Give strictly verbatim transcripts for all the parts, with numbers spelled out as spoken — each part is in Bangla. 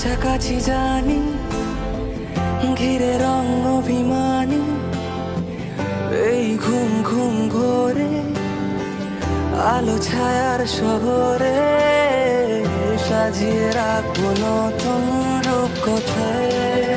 কাছাকাছি জানি, ঘিরে রং অভিমানী, এই ঘুম ঘুম ঘোরে আলো ছায়ার শহরে সাজিয়ে রাখবো নতুন রূপকথায়।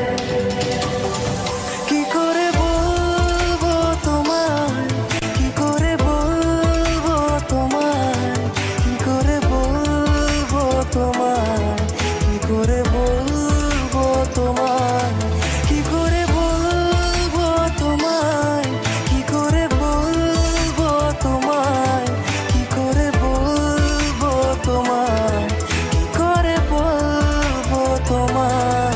কি করে বলবো তোমায়, কি করে বলবো তোমায়, কি করে বলবো তোমায়, কি করে বলবো তোমায়, কি করে বলবো তোমায়, কি করে বলবো তোমায়, কি করে বলবো তোমায়, কি করে বলবো তোমায়।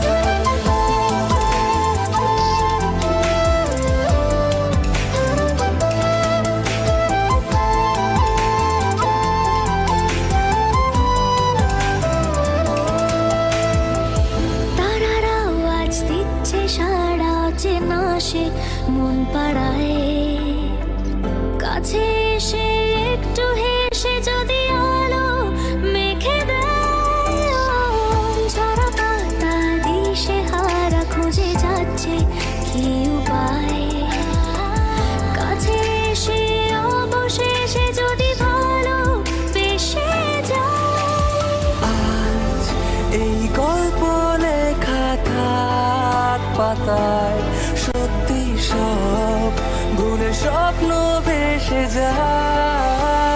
তারারাও আজ দিচ্ছে সারা, চেনা সে মন পাড়ায়, কাছে এসে একটু হেসে যদি আলো মেখে দেয়। ঝরা পাতা দিশে হারা খুঁজে যাচ্ছে কি উপায়, কাছে এসে অবশেষে যদি ভালো বেসে যায়। আজ এই গল্প লেখা থাক পাতায়, সত্যি সব ভুলে স্বপ্ন ভেসে যায়।